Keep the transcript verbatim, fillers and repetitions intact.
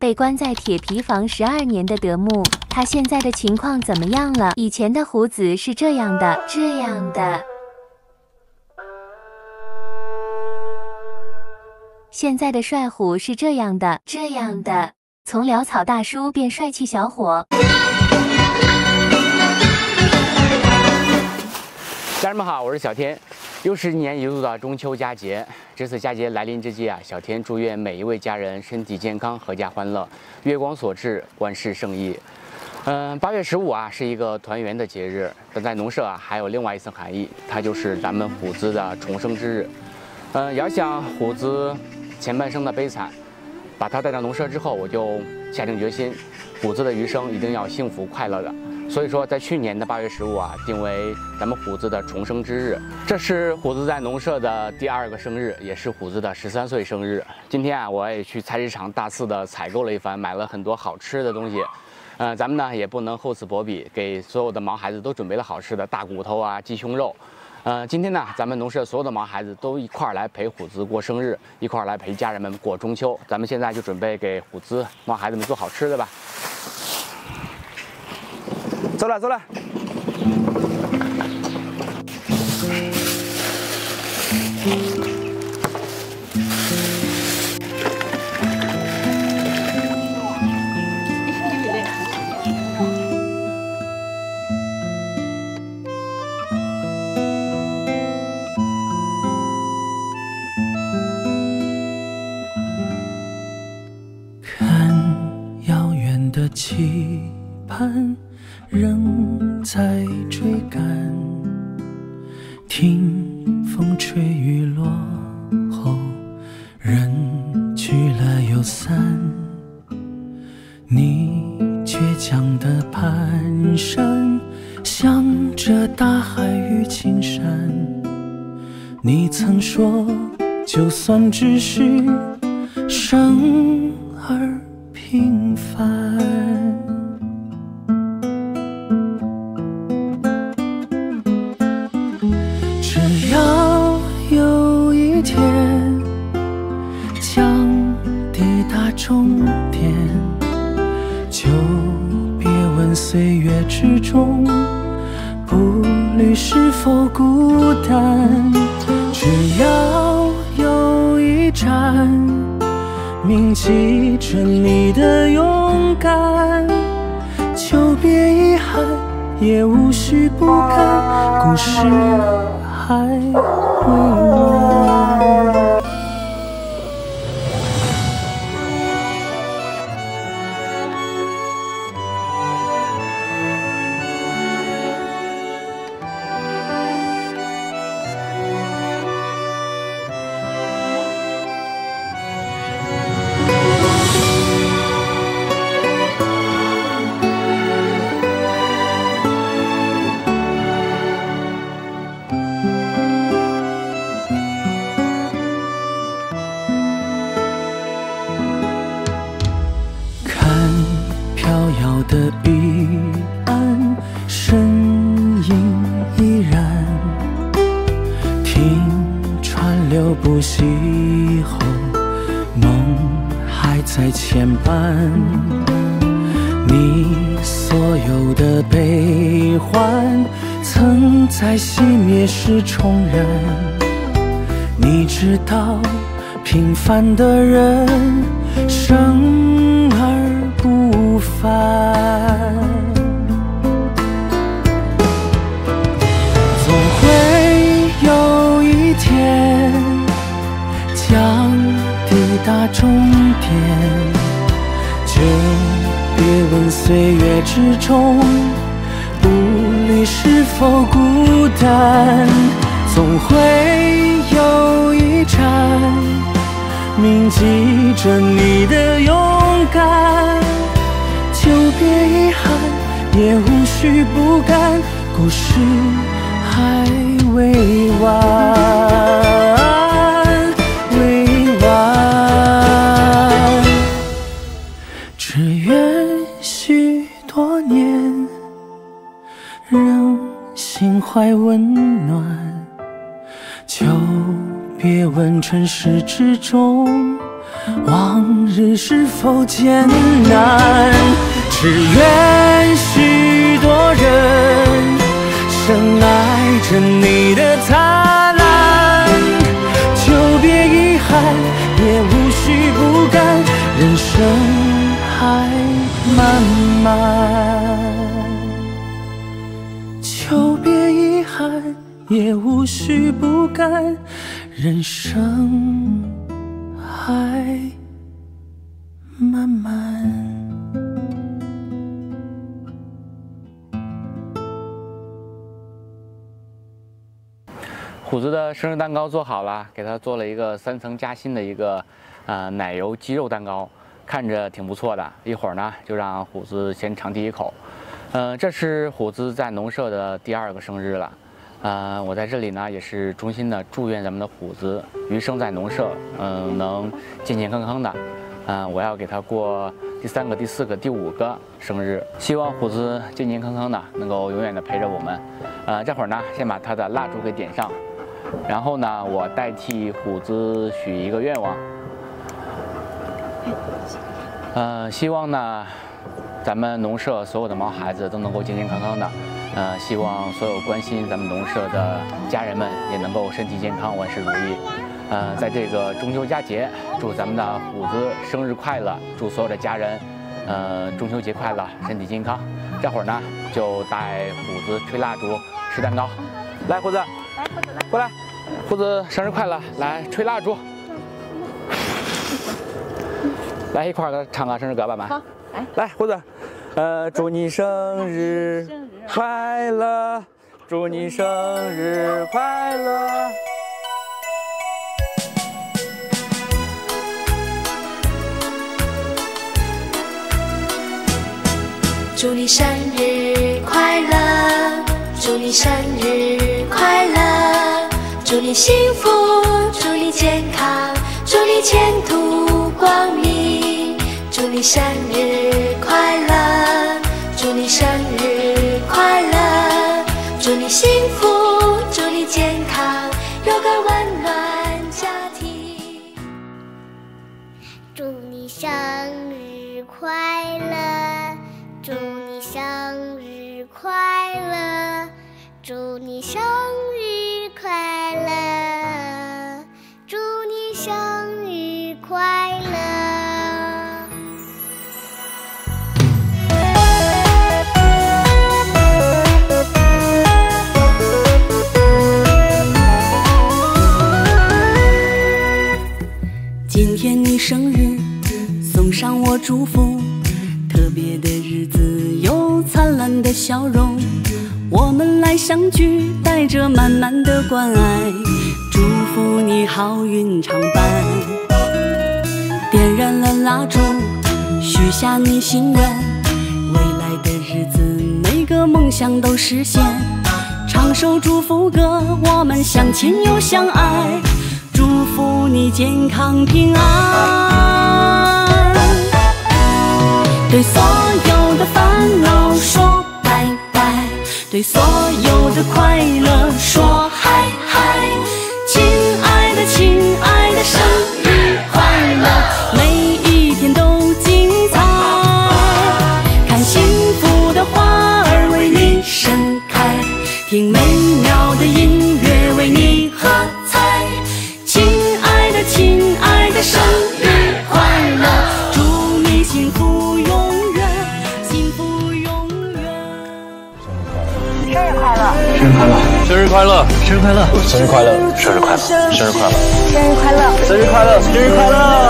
被关在铁皮房十二年的德牧，他现在的情况怎么样了？以前的胡子是这样的，这样的。现在的帅虎是这样的，这样的。从潦草大叔变帅气小伙。 家人们好，我是小天。又是一年一度的中秋佳节，这次佳节来临之际啊，小天祝愿每一位家人身体健康、阖家欢乐，月光所至，万事胜意。嗯，八月十五啊是一个团圆的节日，但在农社啊还有另外一层含义，它就是咱们虎子的重生之日。嗯，遥想虎子前半生的悲惨，把他带到农社之后，我就下定决心，虎子的余生一定要幸福快乐的。所以说，在去年的八月十五啊，定为咱们虎子的重生之日。这是虎子在农社的第二个生日，也是虎子的十三岁生日。今天啊，我也去菜市场大肆的采购了一番，买了很多好吃的东西。呃，咱们呢也不能厚此薄彼，给所有的毛孩子都准备了好吃的大骨头啊、鸡胸肉。呃，今天呢，咱们农社所有的毛孩子都一块儿来陪虎子过生日，一块儿来陪家人们过中秋。咱们现在就准备给虎子毛孩子们做好吃的吧。走了，走了。 看遥远的期盼仍在追赶，听风吹雨落后，人聚了又散。你倔强的蹒跚，向着大海与青山。你曾说，就算只是生而平凡，只要有一天将抵达终点，就别问岁月之中步履是否孤单。只要有一站铭记着你的勇敢，就别遗憾，也无需不甘，故事还未完。的彼岸，身影依然，听川流不息后，梦还在牵绊。你所有的悲欢，曾在熄灭时重燃。你知道，平凡的人生而不凡，总会有一天将抵达终点，就别问岁月之中步履是否孤单，总会有一站铭记着你的勇敢，就别遗憾，也无需不甘，故事还未完，未完。只愿许多年仍心怀温暖，就别问尘世之中往日是否艰难？只愿许多人深爱着你的贪婪，就别遗憾，也无需不甘，人生还漫漫。就别遗憾，也无需不甘，人生还漫漫。 虎子的生日蛋糕做好了，给他做了一个三层夹心的一个呃奶油鸡肉蛋糕，看着挺不错的。一会儿呢，就让虎子先尝第一口。呃，这是虎子在农舍的第二个生日了。呃，我在这里呢，也是衷心的祝愿咱们的虎子余生在农舍，嗯、呃，能健健康康的。嗯、呃，我要给他过第三个、第四个、第五个生日，希望虎子健健康康的，能够永远的陪着我们。呃，这会儿呢，先把他的蜡烛给点上。然后呢，我代替虎子许一个愿望，呃，希望呢，咱们农舍所有的毛孩子都能够健健康康的，呃，希望所有关心咱们农舍的家人们也能够身体健康，万事如意。呃，在这个中秋佳节，祝咱们的虎子生日快乐，祝所有的家人，呃，中秋节快乐，身体健康。这会儿呢，就带虎子吹蜡烛、吃蛋糕。来，虎子。来，虎子来，过来，虎子生日快乐！来吹蜡烛，来一块儿唱个生日歌吧，妈。好，来，来，虎子，呃，祝你生日快乐，祝你生日快乐。 祝你生日快乐，祝你生日快乐，祝你幸福，祝你健康，祝你前途光明，祝你生日快乐，祝你生日快乐，祝你幸福，祝你健康，有个温暖家庭。 祝你生日快乐，祝你生日快乐，祝你生日快乐，祝你生日快乐。 今天你生日，送上我祝福。特别的日子有灿烂的笑容，我们来相聚，带着满满的关爱，祝福你好运常伴。点燃了蜡烛，许下你心愿，未来的日子每个梦想都实现。唱首祝福歌，我们相亲又相爱，祝福你健康平安。对所有的烦恼说拜拜，对所有的快乐说嗨嗨。亲爱的亲爱的，生日快乐，每一天都精彩。看幸福的花儿为你盛开，听美妙的音乐为你喝彩。亲爱的亲爱的，生日快乐，祝你幸福永远，幸福永远。 生日快乐！生日快乐！生日快乐！生日快乐！生日快乐！生日快乐！生日快乐！生日快乐！生日快乐！生日快乐！